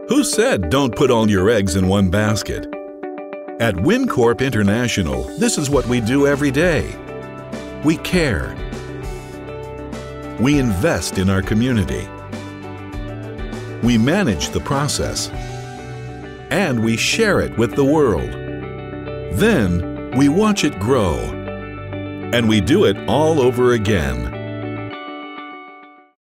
Who said don't put all your eggs in one basket? At Wincorp International, this is what we do every day. We care. We invest in our community. We manage the process. And we share it with the world. Then we watch it grow. And we do it all over again.